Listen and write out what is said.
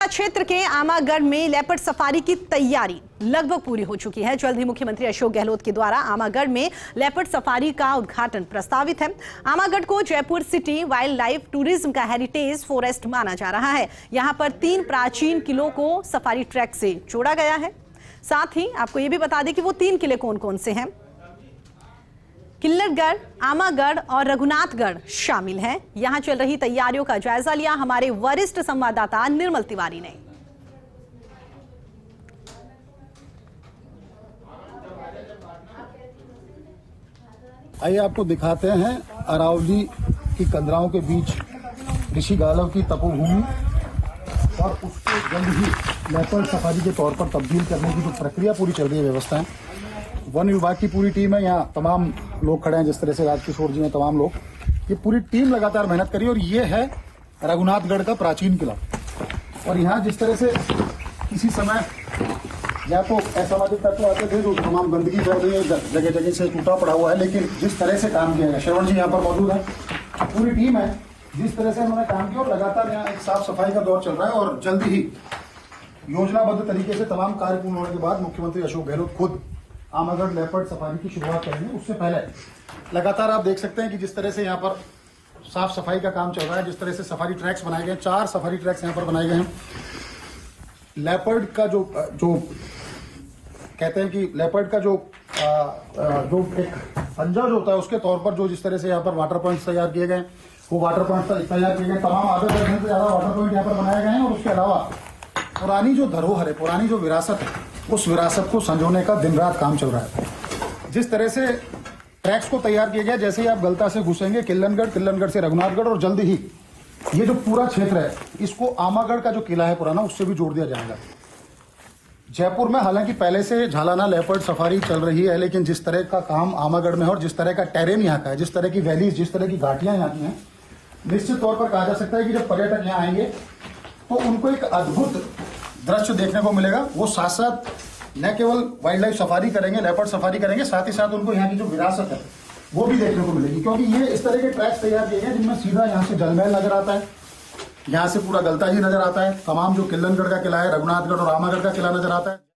क्षेत्र के आमागढ़ में लेपर्ड सफारी की तैयारी लगभग पूरी हो चुकी है। जल्द ही मुख्यमंत्री अशोक गहलोत के द्वारा आमागढ़ में लेपर्ड सफारी का उद्घाटन प्रस्तावित है। आमागढ़ को Jaipur city wild life tourism का हेरिटेज फॉरेस्ट माना जा रहा है। यहां पर 3 प्राचीन किलों को सफारी ट्रैक से जोड़ा गया है। साथ ही आपको यह भी बता दें कि वो 3 किले कौन कौन से हैं। किल्लरगढ़, आमागढ़ और रघुनाथगढ़ शामिल हैं। यहां चल रही तैयारियों का जायजा लिया हमारे वरिष्ठ संवाददाता निर्मल तिवारी ने। आइए आपको दिखाते हैं अरावली की कंदराओं के बीच ऋषि गालव की तपोभूमि और उसको जल्द ही लेपर्ड सफारी के तौर पर तब्दील करने की जो प्रक्रिया पूरी चल रही है, व्यवस्थाएं, वन विभाग की पूरी टीम है। यहाँ तमाम लोग खड़े हैं, जिस तरह से राजकिशोर जी हैं, तमाम लोग, ये पूरी टीम लगातार मेहनत करी। और ये है रघुनाथगढ़ का प्राचीन किला। और यहाँ जिस तरह से किसी समय या तो असामाजिक तत्व आते थे जो तमाम गंदगी फैल रही है, जगह जगह से टूटा पड़ा हुआ है, लेकिन जिस तरह से काम किया गया, श्रवण जी यहाँ पर मौजूद है, पूरी टीम है, जिस तरह से उन्होंने काम किया और लगातार यहाँ एक साफ सफाई का दौर चल रहा है। और जल्द ही योजनाबद्ध तरीके से तमाम कार्य पूर्ण होने के बाद मुख्यमंत्री अशोक गहलोत खुद आमागढ़ लेपर्ड सफारी की शुरुआत करेंगे। उससे पहले लगातार आप देख सकते हैं कि जिस तरह से यहाँ पर साफ सफाई का काम चल रहा है, जिस तरह से सफारी ट्रैक्स बनाए गए हैं, 4 सफारी ट्रैक्स यहाँ पर बनाए गए हैं। लेपर्ड का जो कहते हैं कि लेपर्ड का जो एक पंजा जो होता है, उसके तौर पर जो जिस तरह से यहाँ पर वाटर पॉइंट्स तैयार किए गए, वो वाटर पॉइंट्स तैयार किए गए, तमाम आधे दर्जन से ज्यादा वाटर पॉइंट यहाँ पर बनाए गए हैं। और उसके अलावा पुरानी जो धरोहर है, पुरानी जो विरासत है, उस विरासत को संजोने का दिन रात काम चल रहा है। जिस तरह से ट्रैक्स को तैयार किया गया, जैसे ही आप गलता से घुसेंगे किल्लनगढ़ से रघुनाथगढ़, और जल्दी ही ये जो पूरा क्षेत्र है, इसको आमागढ़ का जो किला है पुराना, उससे भी जोड़ दिया जाएगा। जयपुर में हालांकि पहले से झालाना लेपर्ड सफारी चल रही है, लेकिन जिस तरह का काम आमागढ़ में है और जिस तरह का टेरेन यहाँ का है, जिस तरह की वैलीज, जिस तरह की घाटियां यहाँ की हैं, निश्चित तौर पर कहा जा सकता है कि जब पर्यटक यहाँ आएंगे तो उनको एक अद्भुत दृश्य देखने को मिलेगा। वो साथ साथ न केवल वाइल्ड लाइफ सफारी करेंगे, लेपर्ड सफारी करेंगे, साथ ही साथ उनको यहाँ की जो विरासत है वो भी देखने को मिलेगी। क्योंकि ये इस तरह के ट्रैक्स तैयार किए गए जिनमें सीधा यहाँ से जलमहल नजर आता है, यहाँ से पूरा गलता जी नजर आता है, तमाम जो किल्लनगढ़ का किला है, रघुनाथगढ़ और आमागढ़ का किला नजर आता है।